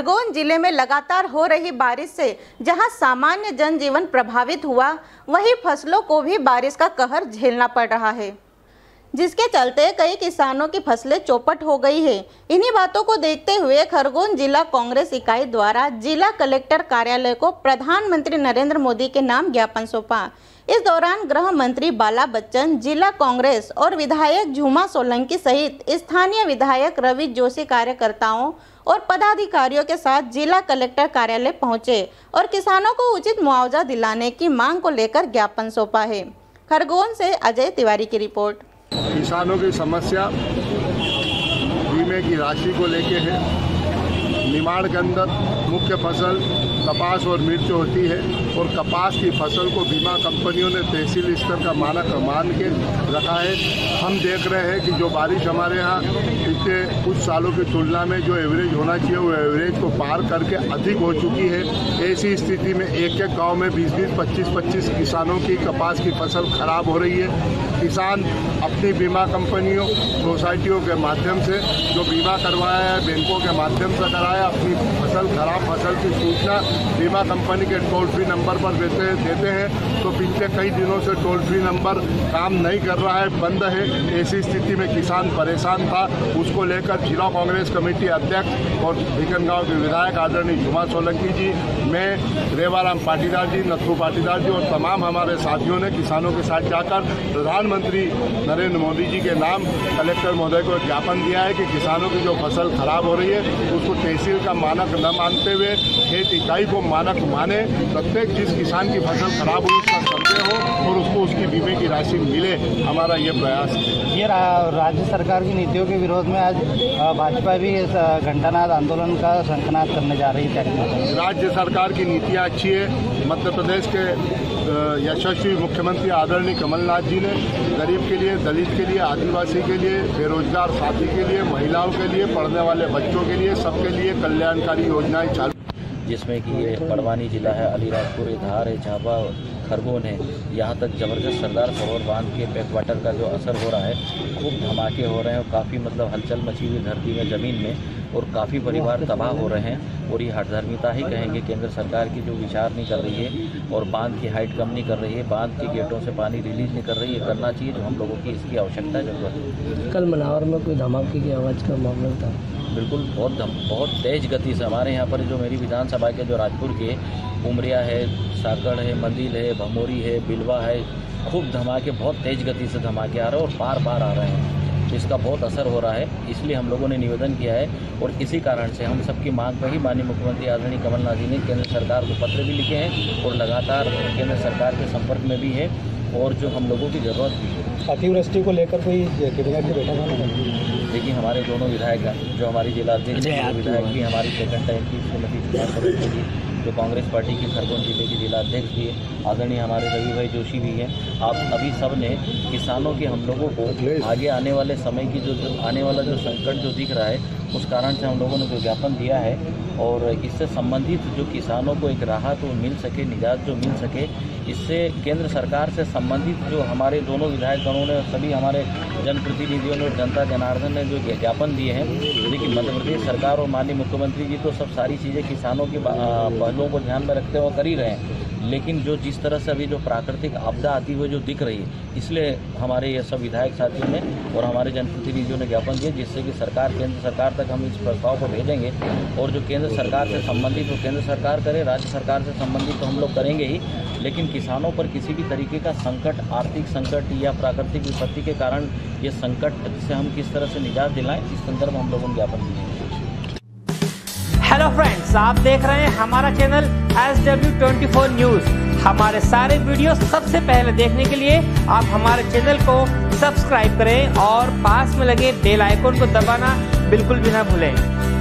खरगोन जिले में लगातार हो रही बारिश से जहां सामान्य जनजीवन प्रभावित हुआ, वहीं फसलों को भी बारिश का कहर झेलना पड़ रहा है, जिसके चलते कई किसानों की फसलें चौपट हो गई है। इन्हीं बातों को देखते हुए खरगोन जिला कांग्रेस इकाई द्वारा जिला कलेक्टर कार्यालय को प्रधानमंत्री नरेंद्र मोदी के नाम ज्ञापन सौंपा। इस दौरान गृह मंत्री बाला बच्चन, जिला कांग्रेस और विधायक झूमा सोलंकी सहित स्थानीय विधायक रवि जोशी कार्यकर्ताओं और पदाधिकारियों के साथ जिला कलेक्टर कार्यालय पहुंचे और किसानों को उचित मुआवजा दिलाने की मांग को लेकर ज्ञापन सौंपा है। खरगोन से अजय तिवारी की रिपोर्ट। किसानों की समस्या बीमे की राशि को लेके है। निमाड़ के अंदर मुख्य फसल कपास और मिर्च होती है और कपास की फसल को बीमा कंपनियों ने तहसील स्तर का मानक मान के रखा है। हम देख रहे हैं कि जो बारिश हमारे यहाँ पिछले कुछ सालों की तुलना में जो एवरेज होना चाहिए वो एवरेज को पार करके अधिक हो चुकी है। ऐसी स्थिति में एक एक गांव में 20-20, 25-25 किसानों की कपास की फसल खराब हो रही है। किसान अपनी बीमा कंपनियों, सोसाइटियों के माध्यम से जो बीमा करवाया है, बैंकों के माध्यम से कराया, अपनी खराब फसल की सूचना बीमा कंपनी के टोल फ्री नंबर पर देते हैं। तो पिछले कई दिनों से टोल फ्री नंबर काम नहीं कर रहा है, बंद है। ऐसी स्थिति में किसान परेशान था। उसको लेकर जिला कांग्रेस कमेटी अध्यक्ष और भिकनगांव के विधायक आदरणीय झूमा सोलंकी जी, मैं, रेवाराम पाटीदार जी, नथु पाटीदार जी और तमाम हमारे साथियों ने किसानों के साथ जाकर प्रधानमंत्री नरेंद्र मोदी जी के नाम कलेक्टर महोदय को ज्ञापन दिया है कि किसानों की जो फसल खराब हो रही है उसको तहसील का मानक न मानते हुए खेत इकाई को मानक माने। प्रत्येक जिस किसान की फसल खराब हुई उसका सर्वे हो और उसको उसकी बीमे की राशि मिले, हमारा ये प्रयास है। ये राज्य सरकार की नीतियों के विरोध में आज भाजपा भी इस घंटानाद आंदोलन का शंखनाद करने जा रही है। राज्य सरकार की नीतियाँ अच्छी है। मध्य प्रदेश के यशस्वी मुख्यमंत्री आदरणीय कमलनाथ जी ने गरीब के लिए, दलित के लिए, आदिवासी के लिए, बेरोजगार साथी के लिए, महिलाओं के लिए, पढ़ने वाले बच्चों के लिए, सबके लिए कल्याणकारी योजनाएं चालू, जिसमें कि ये बड़वानी जिला है, अलीराजपुर है, धार है, झाबा, खरगोन है, यहाँ तक ज़बरदस्त सरदार सरोवर बांध के बैकवाटर का जो असर हो रहा है, खूब धमाके हो रहे हैं और काफ़ी हलचल मची हुई धरती में, ज़मीन में, और काफ़ी परिवार तबाह हो रहे हैं। और ये हठधर्मिता ही कहेंगे केंद्र सरकार की, जो विचार नहीं कर रही है और बांध की हाइट कम नहीं कर रही है, बांध के गेटों से पानी रिलीज नहीं कर रही है। करना चाहिए जो हम लोगों की इसकी आवश्यकता ज़रूरत है। कल मनावर में कोई धमाके की आवाज़ का मामला था। बिल्कुल बहुत तेज़ गति से हमारे यहाँ पर जो मेरी विधानसभा के जो राजपुर के उमरिया है, साकड़ है, मंदिल है, भमोरी है, बिलवा है, खूब धमाके बहुत तेज़ गति से धमाके आ रहे हैं और बार आ रहे हैं। इसका बहुत असर हो रहा है। इसलिए हम लोगों ने निवेदन किया है और इसी कारण से हम सबकी मांग पर ही माननीय मुख्यमंत्री आदरणीय कमलनाथ जी ने केंद्र सरकार को पत्र भी लिखे हैं और लगातार केंद्र सरकार के संपर्क में भी है और जो हम लोगों की ज़रूरत भी है। अतिवृष्टि को लेकर कोई कैबिनेट में बैठा था? देखिए, हमारे दोनों विधायक, जो हमारी जिला अध्यक्ष विधायक भी, हमारी सेकंड टाइम की श्रीमती झूमा सोलंकी जी, जो कांग्रेस पार्टी की खरगोन जिले की जिला अध्यक्ष भी है, आदरणीय हमारे रवि भाई जोशी भी हैं। आप अभी सब ने किसानों के, हम लोगों को आगे आने वाले समय की जो आने वाला जो संकट जो दिख रहा है, उस कारण से हम लोगों ने जो ज्ञापन दिया है और इससे संबंधित जो किसानों को एक राहत वो मिल सके, निजात जो मिल सके, इससे केंद्र सरकार से संबंधित जो हमारे दोनों विधायकगणों ने, सभी हमारे जनप्रतिनिधियों ने और जनता जनार्दन ने जो ज्ञापन दिए हैं, लेकिन मध्य प्रदेश सरकार और माननीय मुख्यमंत्री जी तो सब सारी चीज़ें किसानों के पहलुओं को ध्यान में रखते हुए कर ही रहे हैं, लेकिन जो जिस तरह से अभी जो प्राकृतिक आपदा आती हुई जो दिख रही है, इसलिए हमारे ये सब विधायक साथियों ने और हमारे जनप्रतिनिधियों ने ज्ञापन दिए, जिससे कि सरकार, केंद्र सरकार तक हम इस प्रस्ताव को भेजेंगे और जो केंद्र सरकार से संबंधित वो केंद्र सरकार करे, राज्य सरकार से संबंधित तो हम लोग करेंगे ही, लेकिन किसानों पर किसी भी तरीके का संकट, आर्थिक संकट या प्राकृतिक विपत्ति के कारण ये संकट से हम किस तरह से निजात दिलाएं, इस संदर्भ में हम लोगों ने ज्ञापन दिए। हेलो फ्रेंड्स, आप देख रहे हैं हमारा चैनल SW24 न्यूज। हमारे सारे वीडियो सबसे पहले देखने के लिए आप हमारे चैनल को सब्सक्राइब करें और पास में लगे बेल आइकन को दबाना बिल्कुल भी ना भूलें।